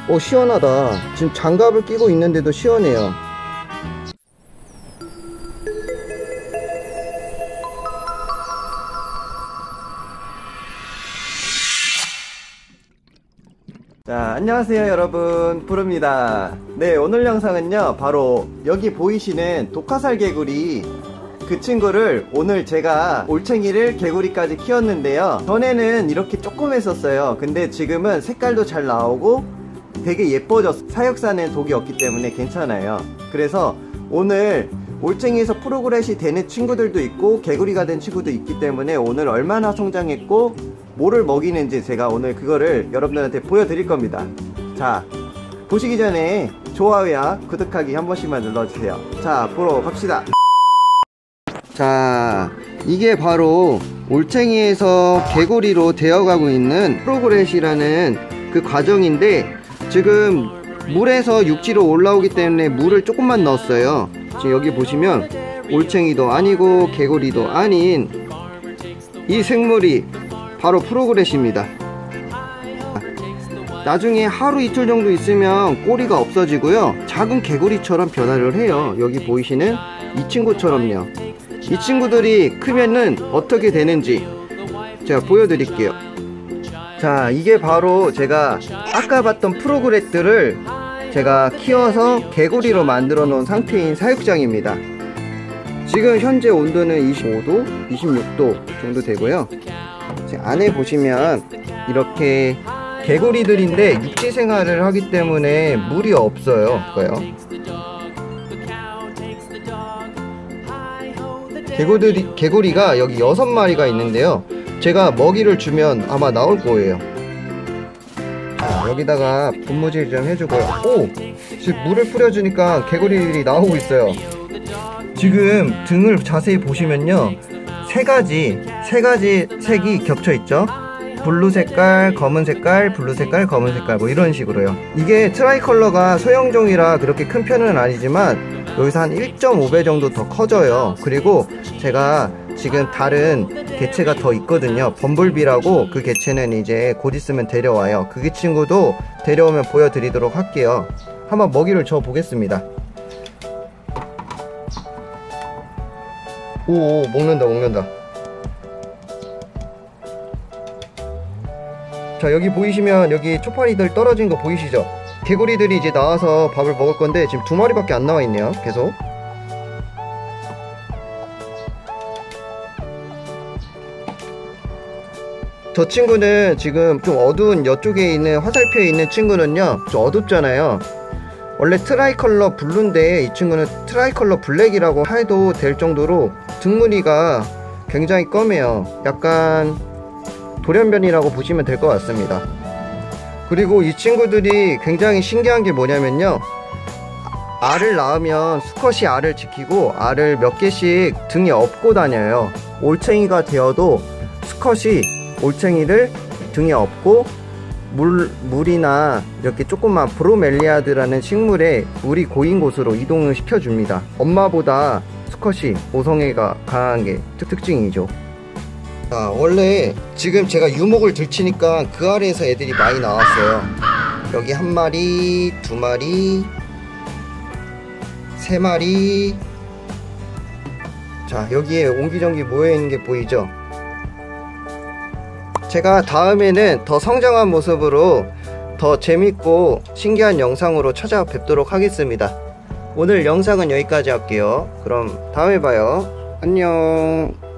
시원하다. 지금 장갑을 끼고 있는데도 시원해요. 자, 안녕하세요 여러분, 푸르입니다. 네, 오늘 영상은요 바로 여기 보이시는 독화살 개구리, 그 친구를 오늘 제가 올챙이를 개구리까지 키웠는데요, 전에는 이렇게 조금 했었어요. 근데 지금은 색깔도 잘 나오고 되게 예뻐졌어. 사육사는 독이 없기 때문에 괜찮아요. 그래서 오늘 올챙이에서 프로그렛이 되는 친구들도 있고 개구리가 된 친구도 있기 때문에 오늘 얼마나 성장했고 뭐를 먹이는지 제가 오늘 그거를 여러분들한테 보여드릴 겁니다. 자, 보시기 전에 좋아요와 구독하기 한 번씩만 눌러주세요. 자, 보러 갑시다. 자, 이게 바로 올챙이에서 개구리로 되어가고 있는 프로그렛이라는 그 과정인데, 지금 물에서 육지로 올라오기 때문에 물을 조금만 넣었어요. 지금 여기 보시면 올챙이도 아니고 개구리도 아닌 이 생물이 바로 프로그렛입니다. 나중에 하루 이틀 정도 있으면 꼬리가 없어지고요, 작은 개구리처럼 변화를 해요. 여기 보이시는 이 친구처럼요. 이 친구들이 크면은 어떻게 되는지 제가 보여드릴게요. 자, 이게 바로 제가 아까 봤던 프로그렛들을 제가 키워서 개구리로 만들어 놓은 상태인 사육장입니다. 지금 현재 온도는 25도, 26도 정도 되고요. 안에 보시면 이렇게 개구리들인데 육지 생활을 하기 때문에 물이 없어요. 개구리가 여기 6마리가 있는데요, 제가 먹이를 주면 아마 나올 거예요. 자, 여기다가 분무질 좀 해주고요. 오! 지금 물을 뿌려주니까 개구리들이 나오고 있어요. 지금 등을 자세히 보시면요, 세 가지 색이 겹쳐 있죠. 블루 색깔, 검은 색깔, 블루 색깔, 검은 색깔, 뭐 이런 식으로요. 이게 트라이컬러가 소형종이라 그렇게 큰 편은 아니지만 여기서 한 1.5배 정도 더 커져요. 그리고 제가 지금 다른 개체가 더 있거든요. 범블비라고, 그 개체는 이제 곧 있으면 데려와요. 그 친구도 데려오면 보여드리도록 할게요. 한번 먹이를 줘 보겠습니다. 오, 먹는다. 자, 여기 보이시면 여기 초파리들 떨어진 거 보이시죠? 개구리들이 이제 나와서 밥을 먹을 건데 지금 2마리밖에 안 나와 있네요. 계속. 저 친구는 지금 좀 어두운 이쪽에 있는 화살표에 있는 친구는요, 좀 어둡잖아요. 원래 트라이컬러 블루인데 이 친구는 트라이컬러 블랙이라고 해도 될 정도로 등무늬가 굉장히 검해요. 약간 돌연변이라고 보시면 될 것 같습니다. 그리고 이 친구들이 굉장히 신기한 게 뭐냐면요, 알을 낳으면 수컷이 알을 지키고 알을 몇 개씩 등에 업고 다녀요. 올챙이가 되어도 수컷이 올챙이를 등에 업고 물이나 이렇게 조그만 브로멜리아드라는 식물에 물이 고인 곳으로 이동을 시켜줍니다. 엄마보다 수컷이 모성애가 강한 게 특징이죠. 자, 원래 지금 제가 유목을 들치니까 그 아래에서 애들이 많이 나왔어요. 여기 1마리, 2마리, 3마리. 자, 여기에 옹기종기 모여있는 게 보이죠? 제가 다음에는 더 성장한 모습으로 더 재밌고 신기한 영상으로 찾아뵙도록 하겠습니다. 오늘 영상은 여기까지 할게요. 그럼 다음에 봐요. 안녕.